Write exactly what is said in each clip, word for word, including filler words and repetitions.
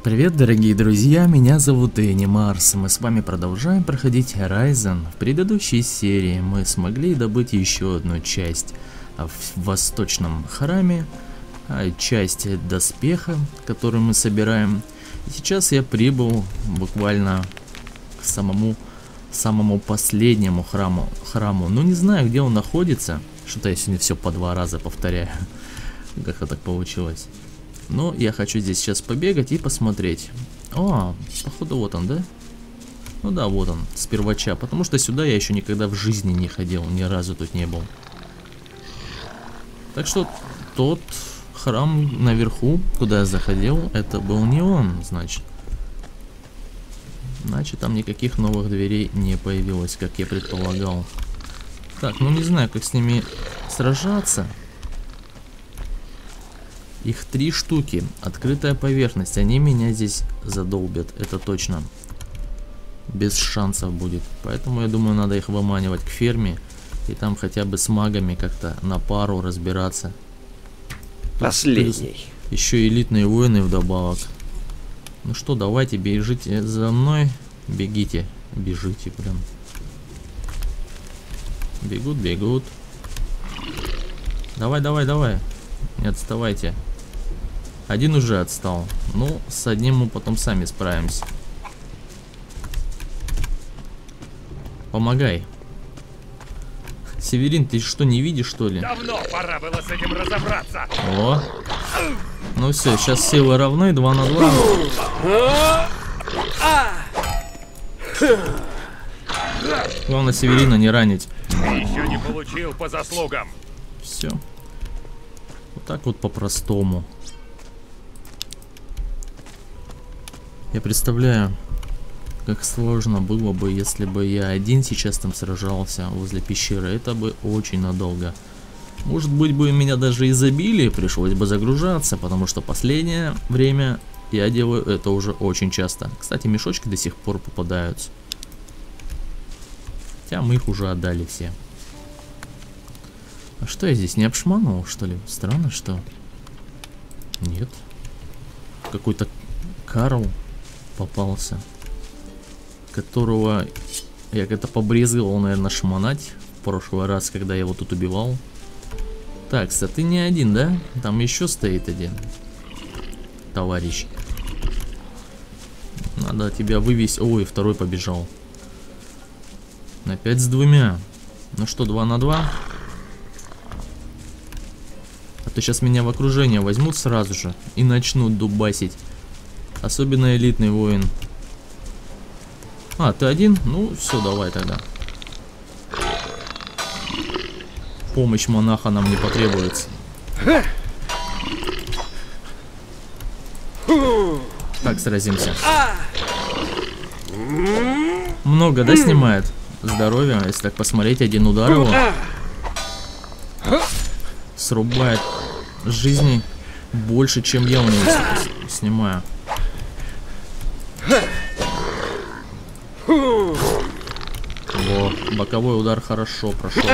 Привет, дорогие друзья, меня зовут Энни Марс. Мы с вами продолжаем проходить Horizon. В предыдущей серии мы смогли добыть еще одну часть в восточном храме, часть доспеха, которую мы собираем. И сейчас я прибыл буквально к самому самому последнему храму. храму. Ну, не знаю, где он находится. Что-то я сегодня все по два раза повторяю. Как-то так получилось. Но я хочу здесь сейчас побегать и посмотреть. О, походу вот он, да? Ну да, вот он, с первача. Потому что сюда я еще никогда в жизни не ходил. Ни разу тут не был. Так что тот храм наверху, куда я заходил, это был не он, значит. Значит, там никаких новых дверей не появилось, как я предполагал. Так, ну не знаю, как с ними сражаться. Их три штуки. Открытая поверхность. Они меня здесь задолбят. Это точно. Без шансов будет. Поэтому я думаю, надо их выманивать к ферме. И там хотя бы с магами как-то на пару разбираться. Последний. Еще элитные воины вдобавок. Ну что, давайте, бежите за мной. Бегите. Бежите прям. Бегут, бегут. Давай, давай, давай. Не отставайте. Один уже отстал. Ну, с одним мы потом сами справимся. Помогай. Северин, ты что, не видишь, что ли? Давно пора было с этим разобраться. О. Ну все, сейчас силы равны, два на два. Главное Северина не ранить. Ты еще не получил по заслугам. Все. Вот так вот по-простому. Я представляю, как сложно было бы, если бы я один сейчас там сражался возле пещеры. Это бы очень надолго. Может быть, бы меня даже и забили, пришлось бы загружаться, потому что последнее время я делаю это уже очень часто. Кстати, мешочки до сих пор попадаются. Хотя мы их уже отдали все. А что я здесь не обшманул, что ли? Странно, что? Нет. Какой-то Карл попался, которого я как-то побрезговал, наверное, шмонать в прошлый раз, когда я его тут убивал. Так, а ты не один, да? Там еще стоит один товарищ. Надо тебя вывести. Ой, второй побежал. Опять с двумя. Ну что, два на два? А то сейчас меня в окружение возьмут сразу же и начнут дубасить. Особенно элитный воин. А, ты один? Ну, все, давай тогда. Помощь монаха нам не потребуется. Так, сразимся. Много, да, снимает? Здоровье, если так посмотреть, один удар его срубает жизни больше, чем я у него снимаю. Во, боковой удар хорошо прошел.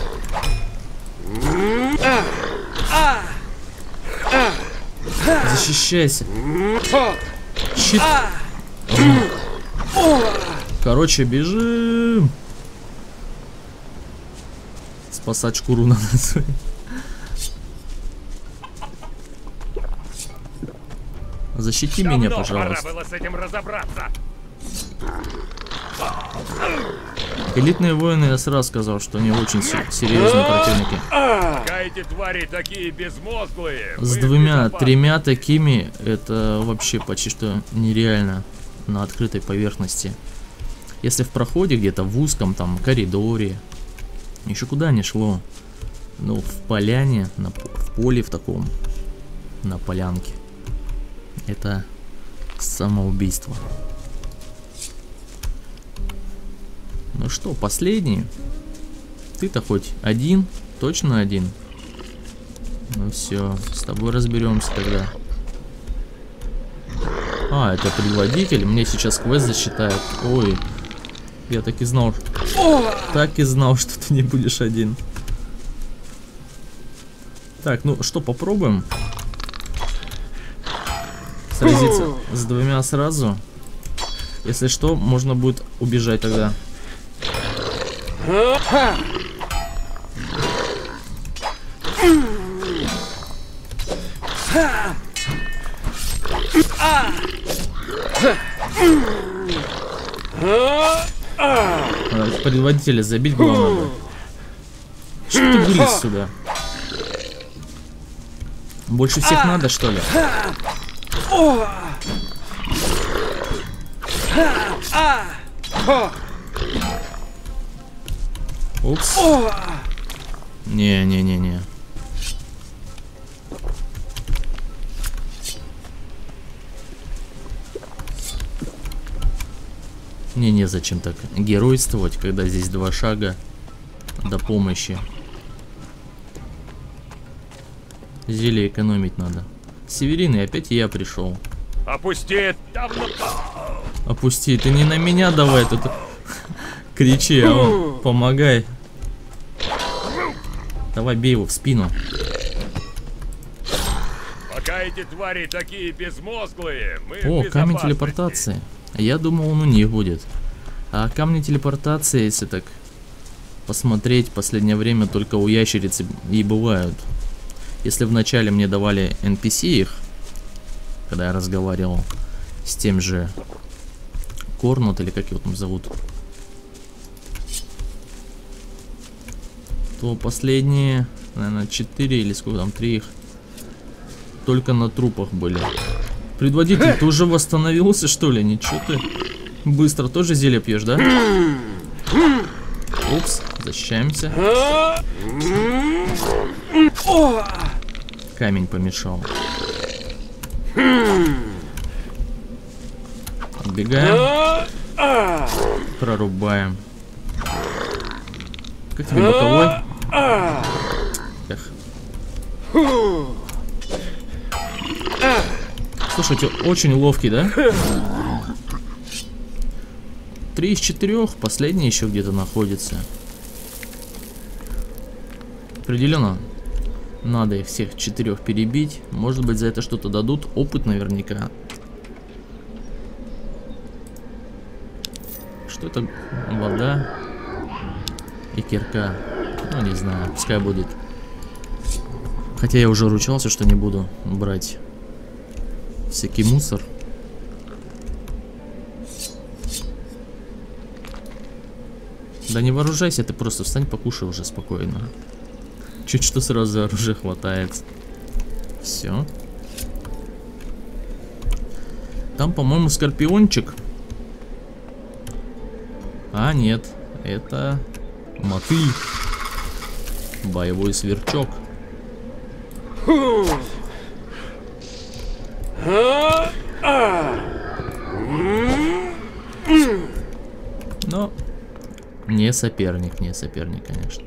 Защищайся. Щит. Короче, бежим. Спасать шкуру надо. Защити Давно меня, пожалуйста. Пора было с этим разобраться. Элитные воины, я сразу сказал, что они очень серьезные противники. Эти твари такие безмозглые. С двумя, тремя такими это вообще почти что нереально на открытой поверхности. Если в проходе где-то в узком там коридоре, еще куда не шло, ну в поляне, на, в поле в таком, на полянке, это самоубийство. Ну что, последний? Ты-то хоть один? Точно один? Ну все, с тобой разберемся тогда. А, это предводитель. Мне сейчас квест засчитают. Ой, я так и знал. Так и знал, что ты не будешь один. Так, ну что, попробуем? сразиться с двумя сразу. Если что, можно будет убежать тогда. Надо предводителя забить главное. Что ты вылез сюда? Больше всех надо, что ли? Упс. Не-не-не-не. Не-не, зачем так геройствовать, когда здесь два шага до помощи. Зелье экономить надо. Северин, и опять я пришел. Опусти! Опусти, ты не на меня давай тут кричи, а он помогай. Давай, бей его в спину. Пока эти твари такие безмозглые, мы О, в камень безопасности. телепортации. Я думал, он у них будет. А камни телепортации, если так посмотреть, в последнее время только у ящериц и бывают. Если вначале мне давали эн пи си их, когда я разговаривал с тем же Корнут, или как его там зовут, то последние, наверное, четыре или сколько там, три их только на трупах были. Предводитель, ты уже восстановился, что ли? Ничего ты быстро тоже зелье пьешь, да? Упс, защищаемся. Камень помешал. Отбегаем. Прорубаем. Как тебе боковой? Эх. Слушайте, очень ловкий, да? Три из четырех, последний еще где-то находится. Определенно надо их всех четырех перебить. Может быть, за это что-то дадут. Опыт наверняка. Что это? Вода и кирка. Ну, не знаю, пускай будет. Хотя я уже ручался, что не буду брать всякий мусор. Да не вооружайся, ты просто встань, покушай уже спокойно. Чуть что сразу за оружие хватает. Все. Там, по-моему, скорпиончик. А, нет. Это мотыль. Боевой сверчок. Но не соперник, не соперник, конечно.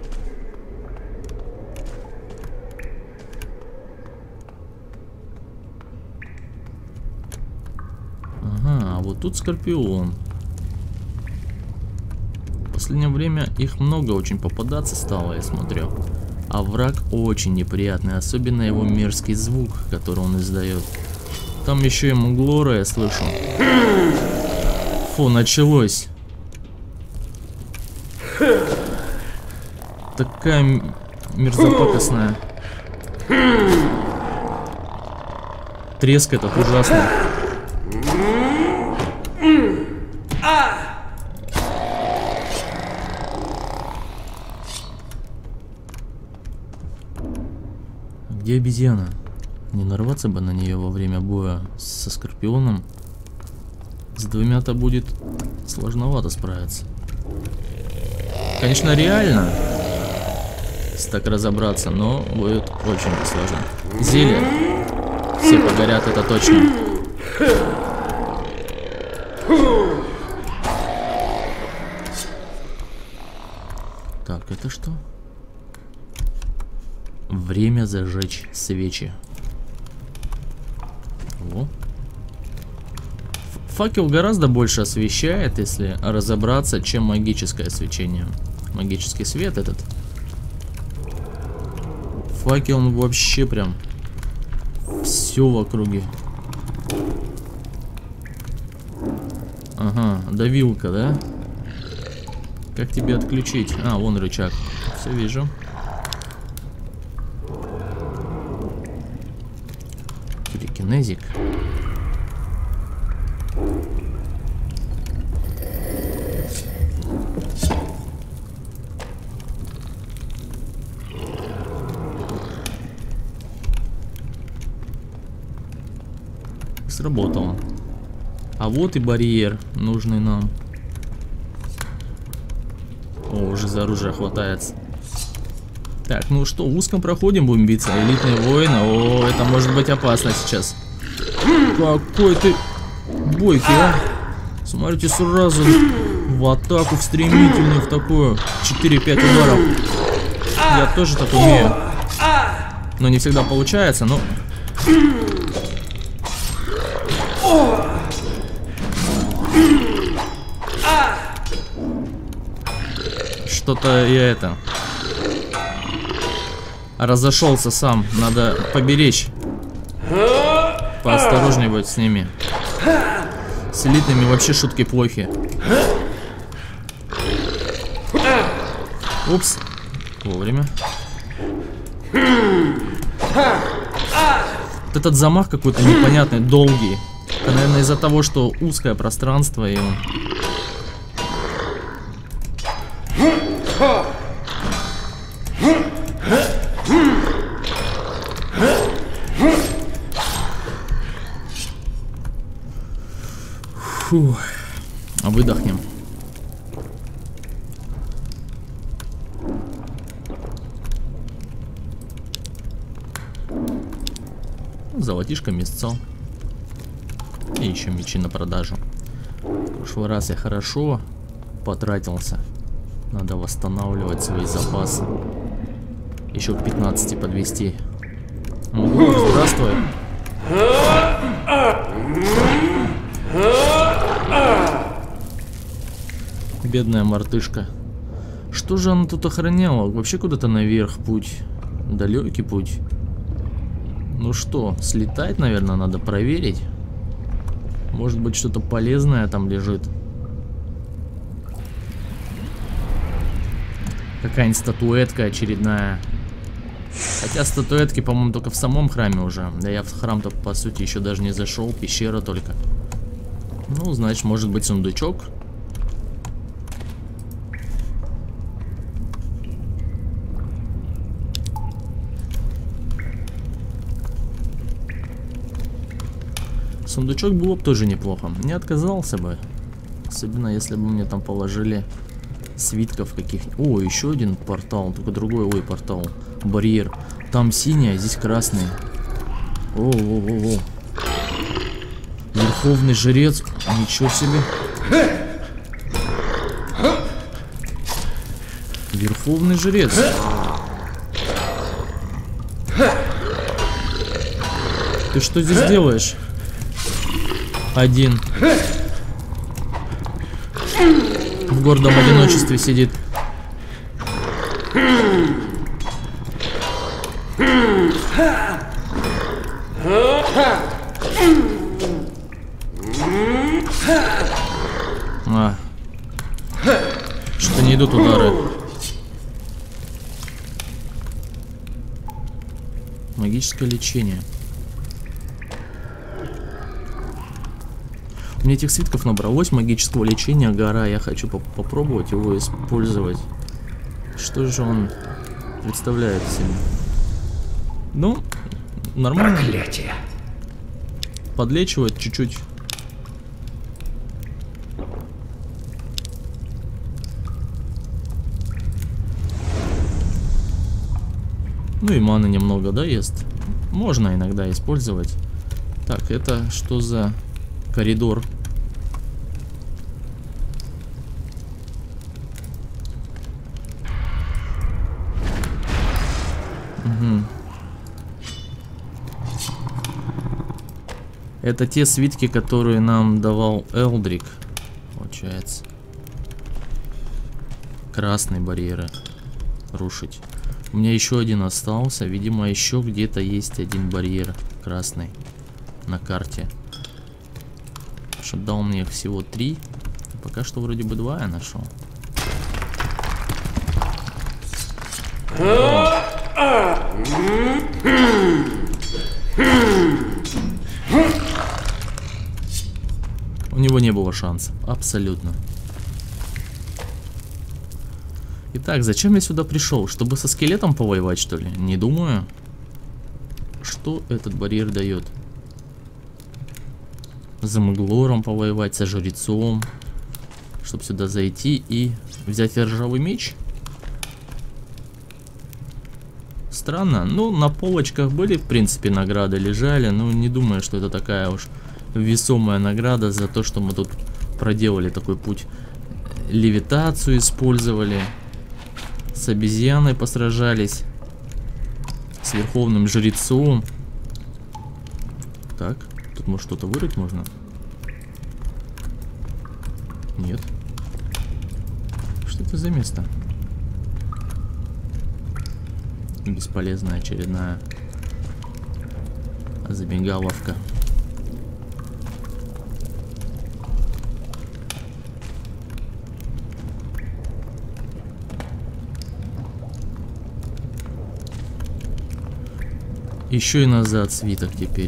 Ага, а вот тут скорпион. В последнее время их много очень попадаться стало, я смотрю. А враг очень неприятный, особенно его мерзкий звук, который он издает. Там еще и муглора, я слышу. Фу, началось. Такая мерзопакостная. Треск этот ужасный. Где обезьяна? Не нарваться бы на нее во время боя со скорпионом. С двумя-то будет сложновато справиться. Конечно, реально так разобраться, но будет очень сложно. Зелья все погорят, это точно. Так, это что? Время зажечь свечи. О. Факел гораздо больше освещает, если разобраться, чем магическое свечение. Магический свет этот. Факел, он вообще прям все в округе Ага, давилка, да? Как тебе отключить? А, вон рычаг. Все вижу. Телекинезик. Сработало. А вот и барьер, нужный нам. О, уже за оружие хватается. Так, ну что, в узком проходим будем биться. Элитные воины. О, это может быть опасно сейчас. Какой ты бойкий, а? Смотрите, сразу в атаку, в стремительную, в такую. четыре-пять ударов. Я тоже так умею. Но не всегда получается, но... Что-то я это... разошелся сам. Надо поберечь. Поосторожнее будет с ними. С элитными вообще шутки плохи. Упс. Вовремя. Вот этот замах какой-то непонятный, долгий. Это, наверное, из-за того, что узкое пространство и он... Фу. Выдохнем. Золотишко, мясцо. И еще мечи на продажу. В прошлый раз я хорошо потратился. Надо восстанавливать свои запасы. Еще к пятнадцати подвести. Могу, здравствуй. Бедная мартышка. Что же она тут охраняла? Вообще куда-то наверх путь. Далекий путь. Ну что, слетать, наверное, надо проверить. Может быть, что-то полезное там лежит. Какая-нибудь статуэтка очередная. Хотя статуэтки, по-моему, только в самом храме уже. Да я в храм-то, по сути, еще даже не зашел. Пещера только. Ну, значит, может быть, сундучок. Сундучок было бы тоже неплохо. Не отказался бы. Особенно, если бы мне там положили свитков каких. О, еще один портал. Только другой, ой, портал. Барьер. Там синий, а здесь красный. О-о-о-о. Верховный жрец. Ничего себе. Верховный жрец. Ты что здесь делаешь? Один. В гордом одиночестве сидит. А. Что-то не идут удары. Магическое лечение. У меня этих свитков набралось магического лечения гора. Я хочу поп попробовать его использовать. Что же он представляет себе? Ну, нормально. Проклятие. Подлечивает чуть-чуть. Ну и маны немного, да, ест. Можно иногда использовать. Так, это что за коридор? Угу. Это те свитки, которые нам давал Элдрик, получается. Красные барьеры рушить. У меня еще один остался. Видимо, еще где-то есть один барьер красный на карте. что дал мне их всего три. Пока что вроде бы два я нашел. У него не было шанса. Абсолютно. Итак, зачем я сюда пришел? Чтобы со скелетом повоевать, что ли? Не думаю. Что этот барьер дает? За Мглором повоевать, со жрецом. Чтобы сюда зайти и взять ржавый меч? Странно. Ну, на полочках были, в принципе, награды лежали. Но не думаю, что это такая уж весомая награда за то, что мы тут проделали такой путь. Левитацию использовали. С обезьяной посражались. С верховным жрецом. Так, тут может что-то вырыть можно? Нет. Что это за место? Бесполезная очередная забегаловка. Еще и назад свиток теперь.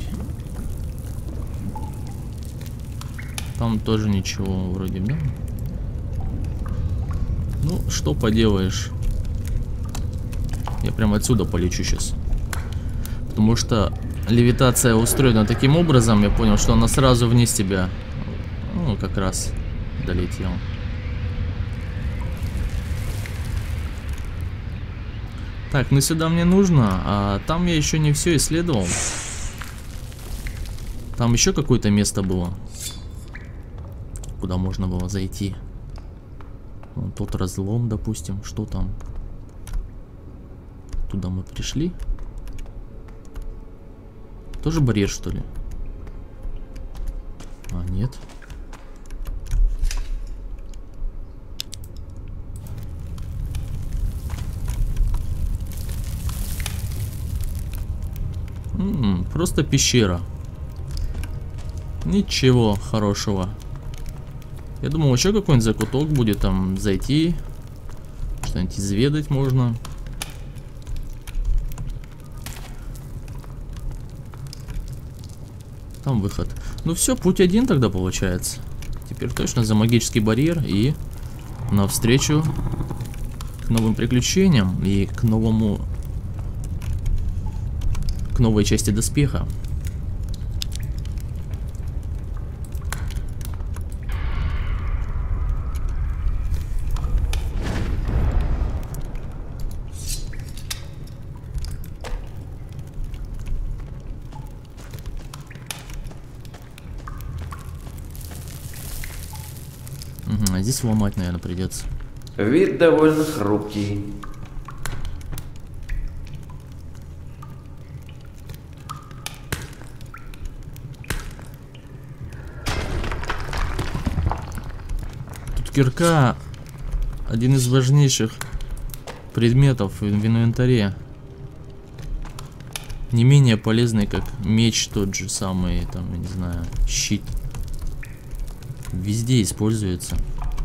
Там тоже ничего вроде, да? Ну, что поделаешь. Я прям отсюда полечу сейчас. Потому что левитация устроена таким образом, я понял, что она сразу вниз тебя. Ну, как раз долетел. Так, ну сюда мне нужно, а там я еще не все исследовал. Там еще какое-то место было, куда можно было зайти. Вон тот разлом, допустим, что там? Туда мы пришли. Тоже барьер, что ли? А, нет. М-м, просто пещера. Ничего хорошего. Я думал, еще какой-нибудь закуток будет, там зайти, что-нибудь изведать можно. Там выход. Ну все, путь один тогда получается. Теперь точно за магический барьер и навстречу к новым приключениям и к новому, к новой части доспеха. А здесь ломать, наверное, придется. Вид довольно хрупкий. Тут кирка один из важнейших предметов в инвентаре. Не менее полезный, как меч тот же самый, там, я не знаю, щит. Везде используется.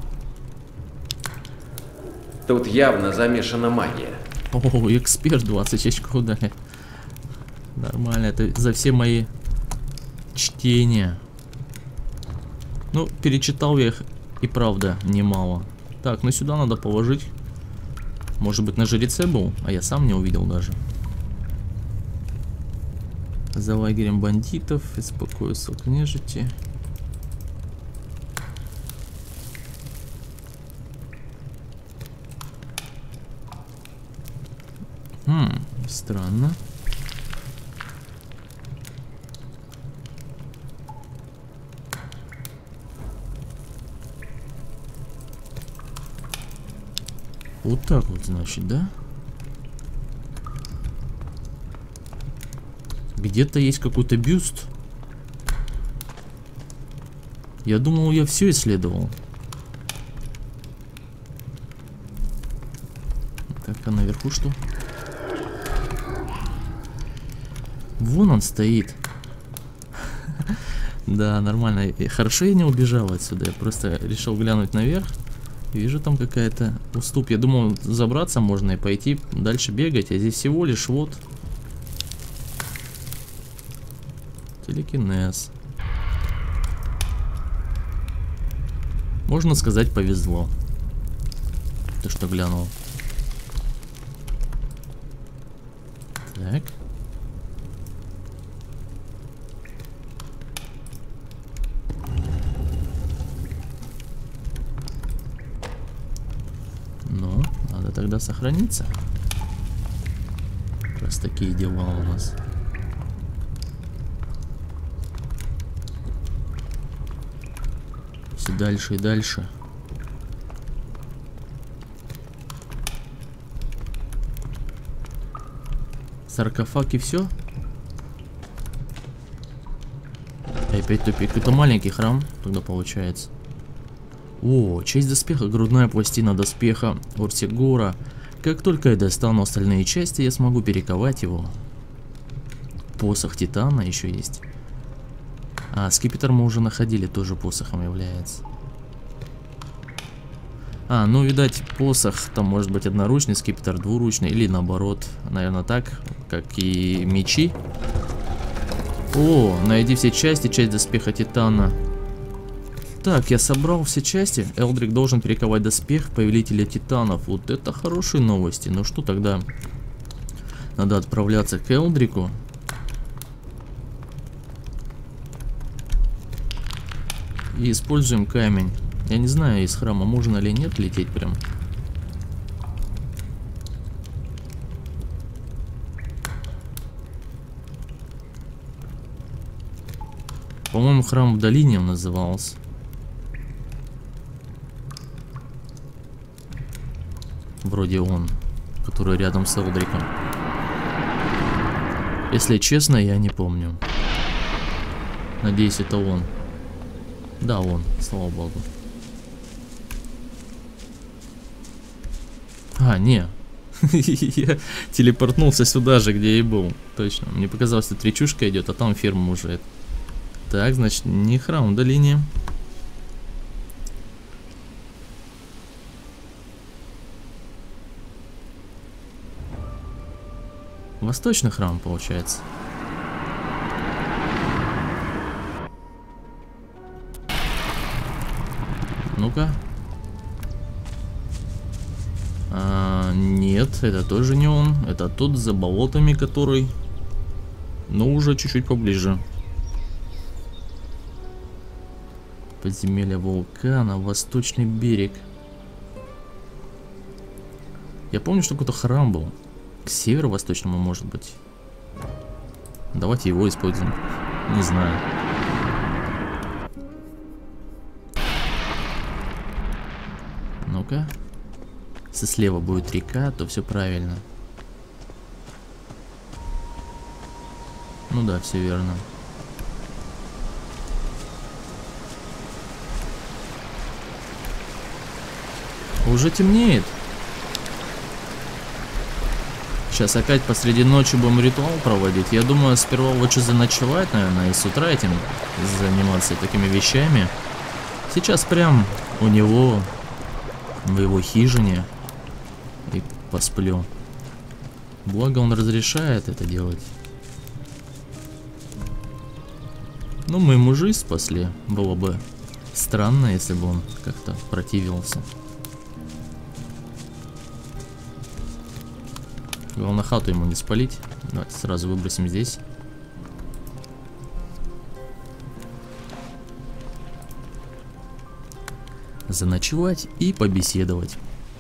Тут явно замешана магия. О, эксперт, двадцать очков дали. Нормально, это за все мои чтения. Ну, перечитал я их и правда немало. Так, ну сюда надо положить. Может быть, на жреце был, а я сам не увидел даже. За лагерем бандитов, беспокойство княжити. Хм, странно. Вот так вот, значит, да? Где-то есть какой-то бюст. Я думал, я все исследовал. Так, а наверху что? Вон он стоит. Да, нормально. И хорошо я не убежал отсюда. Я просто решил глянуть наверх. Вижу там какая-то уступ. Я думал, забраться можно и пойти дальше бегать. А здесь всего лишь вот телекинез. Можно сказать, повезло. Ты что глянул? Так. Ну, надо тогда сохраниться. Раз такие дела у нас. Все дальше и дальше. Саркофаг и все. И опять тупик. Это маленький храм тогда получается. О, часть доспеха, грудная пластина доспеха Ортигора. Как только я достану остальные части, я смогу перековать его. Посох Титана еще есть. А, скипетр мы уже находили, тоже посохом является. А, ну, видать, посох там может быть одноручный, скипетр двуручный, или наоборот, наверное, так, как и мечи. О, найди все части, часть доспеха Титана. Так, я собрал все части. Элдрик должен перековать доспех Повелителя Титанов. Вот это хорошие новости. Ну что тогда? Надо отправляться к Элдрику. И используем камень. Я не знаю, из храма можно ли нет лететь прям. По-моему, храм в долине он назывался. Вроде он, который рядом с Элдриком. Если честно, я не помню. Надеюсь, это он. Да, он, слава богу. А, не. Я телепортнулся сюда же, где и был. Точно. Мне показалось, что речушка идет, а там ферма уже. Так, значит, не храм в долине. Восточный храм, получается. Ну-ка. А, нет, это тоже не он. Это тот за болотами, который... Но уже чуть-чуть поближе. Подземелье вулкана, восточный берег. Я помню, что какой-то храм был. К северо-восточному, может быть. Давайте его используем. Не знаю. Ну-ка. Если слева будет река, то все правильно. Ну да, все верно. Уже темнеет. Сейчас опять посреди ночи будем ритуал проводить. Я думаю, сперва лучше заночевать, наверное, и с утра этим заниматься такими вещами. Сейчас прям у него, в его хижине, и посплю. Благо он разрешает это делать. Ну, мы ему жизнь спасли. Было бы странно, если бы он как-то противился. Главное, хату ему не спалить. Давайте сразу выбросим здесь. Заночевать и побеседовать.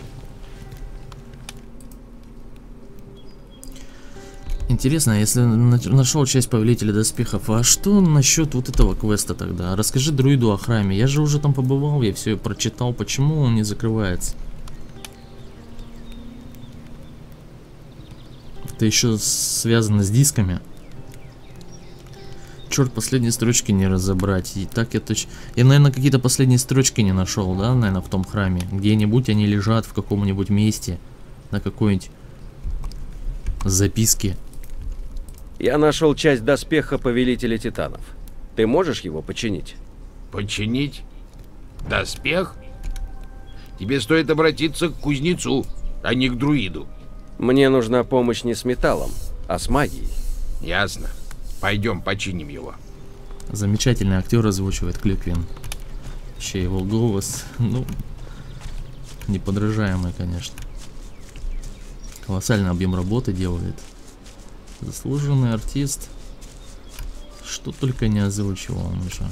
Интересно, если нашел часть Повелителя Доспехов, а что насчет вот этого квеста тогда? Расскажи друиду о храме. Я же уже там побывал, я все прочитал. Почему он не закрывается? Это еще связано с дисками. Черт, последние строчки не разобрать. И так я точно... Я, наверное, какие-то последние строчки не нашел, да, наверное, в том храме. Где-нибудь они лежат в каком-нибудь месте. На какой-нибудь записке. Я нашел часть доспеха Повелителя Титанов. Ты можешь его починить? Починить? Доспех? Тебе стоит обратиться к кузнецу, а не к друиду. Мне нужна помощь не с металлом, а с магией. Ясно. Пойдем починим его. Замечательный актер озвучивает Клюквин. Вообще его голос, ну, неподражаемый, конечно. Колоссальный объем работы делает. Заслуженный артист. Что только не озвучивал он уже.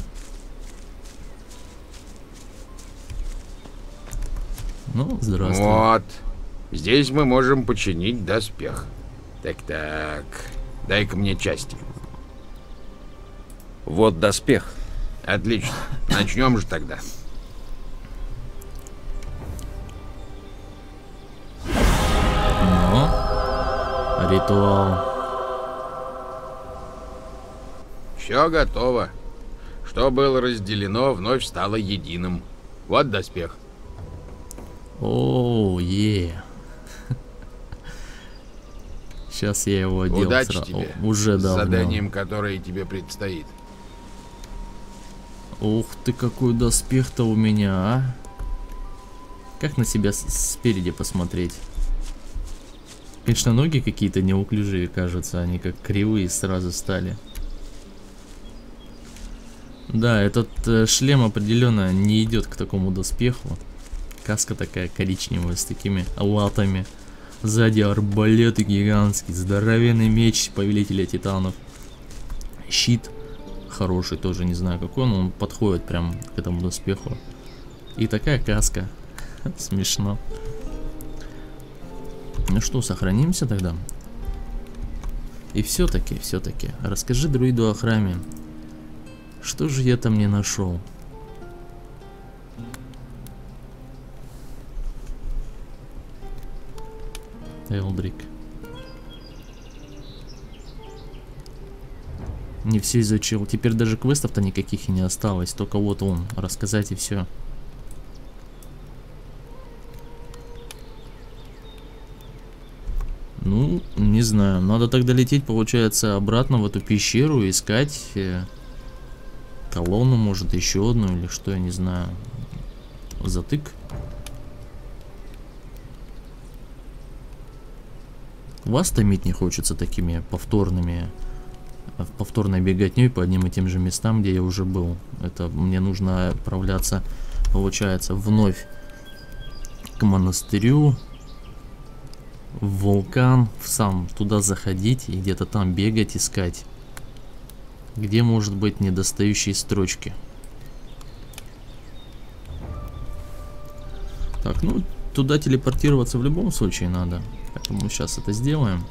Ну, здравствуй. Вот. Здесь мы можем починить доспех. Так-так. Дай-ка мне части. Вот доспех. Отлично. Начнем же тогда. Ну, ритуал. Все готово. Что было разделено, вновь стало единым. Вот доспех. Оу, е. Сейчас я его одел. Удачи сразу. тебе. О, уже с давно. заданием, которое тебе предстоит. Ух ты, какой доспех-то у меня, а? Как на себя с спереди посмотреть? Конечно, ноги какие-то неуклюжие кажутся, они как кривые сразу стали. Да, этот э, шлем определенно не идет к такому доспеху. Каска такая коричневая с такими латами. Сзади арбалеты гигантский, здоровенный меч повелителя титанов. Щит хороший, тоже не знаю какой, но он подходит прям к этому доспеху. И такая каска. Смешно. Ну что, сохранимся тогда? И все-таки, все-таки, расскажи друиду о храме. Что же я там не нашел? Элдрик. Не все изучил. Теперь даже квестов-то никаких и не осталось. Только вот он. Рассказать и все. Ну, не знаю. Надо тогда лететь, получается, обратно в эту пещеру и искать э, колонну, может, еще одну или что, я не знаю. Затык. Вас томить не хочется такими повторными, повторной беготней по одним и тем же местам, где я уже был. Это мне нужно отправляться, получается, вновь к монастырю, в вулкан, в сам туда заходить и где-то там бегать, искать, где может быть недостающие строчки. Так, ну туда телепортироваться в любом случае надо. Поэтому сейчас это сделаем.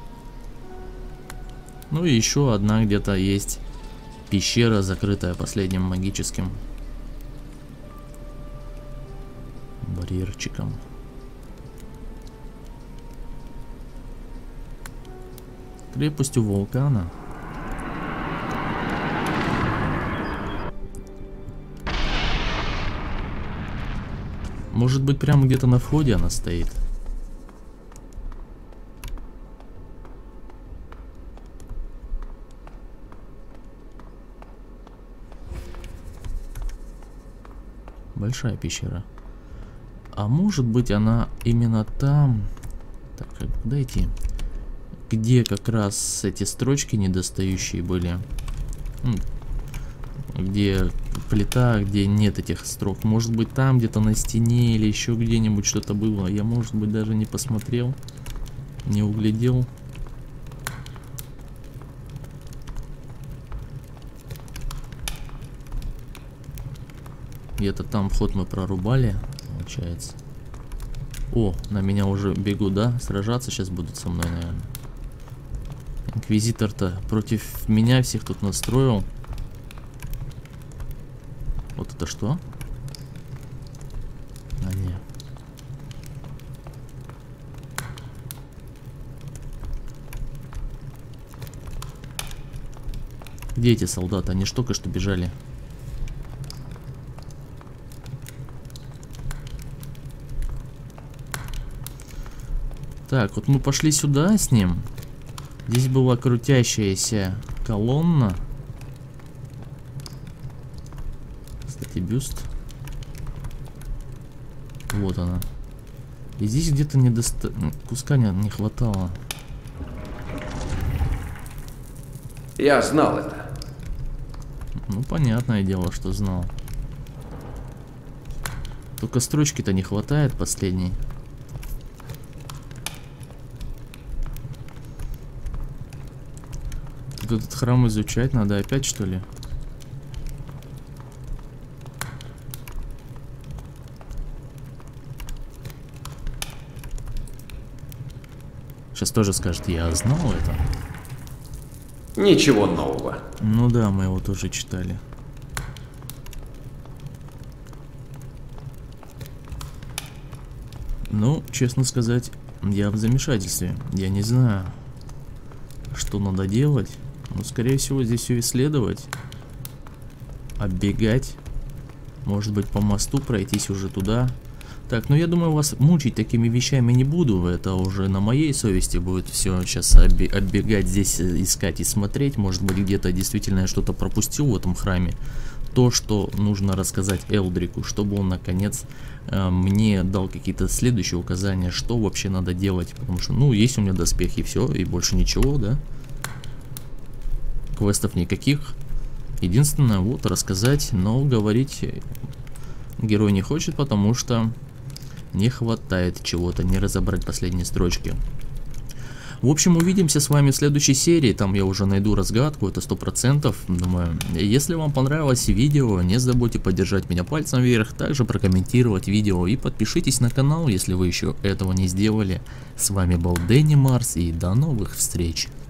Ну и еще одна где-то есть пещера, закрытая последним магическим барьерчиком. Крепость у вулкана. Может быть, прямо где-то на входе она стоит. Большая пещера. А может быть, она именно там. Так, куда идти? Где как раз эти строчки недостающие были. Где плита, где нет этих строк. Может быть, там где-то на стене или еще где-нибудь что-то было. Я, может быть, даже не посмотрел, не углядел. Где-то там вход мы прорубали, получается. О, на меня уже бегут, да? Сражаться сейчас будут со мной, наверное. Инквизитор-то против меня всех тут настроил. Вот это что? А, не. Где эти солдаты? Они ж только что бежали. Так, вот мы пошли сюда с ним. Здесь была крутящаяся колонна. кстати, бюст. Вот она. И здесь где-то не доста... куска не, не хватало. Я знал это. Ну, понятное дело, что знал. Только строчки-то не хватает последней. Тут этот храм изучать надо опять, что ли? Сейчас тоже скажет, я знал это. Ничего нового. Ну да, мы его тоже читали. Ну, честно сказать, я в замешательстве. Я не знаю, что надо делать. Ну, скорее всего, здесь все исследовать. Оббегать. Может быть, по мосту пройтись уже туда. Так, ну я думаю, вас мучить такими вещами не буду. Это уже на моей совести будет все сейчас оббегать здесь, искать и смотреть. Может быть, где-то действительно я что-то пропустил в этом храме. То, что нужно рассказать Элдрику, чтобы он наконец э, мне дал какие-то следующие указания, что вообще надо делать. Потому что, ну, есть у меня доспехи, все, и больше ничего, да? Квестов никаких. Единственное, вот, рассказать, но говорить герой не хочет, потому что не хватает чего-то, не разобрать последние строчки. В общем, увидимся с вами в следующей серии. Там я уже найду разгадку, это сто процентов. Думаю, если вам понравилось видео, не забудьте поддержать меня пальцем вверх, также прокомментировать видео и подпишитесь на канал, если вы еще этого не сделали. С вами был Дэнни Марс, и до новых встреч.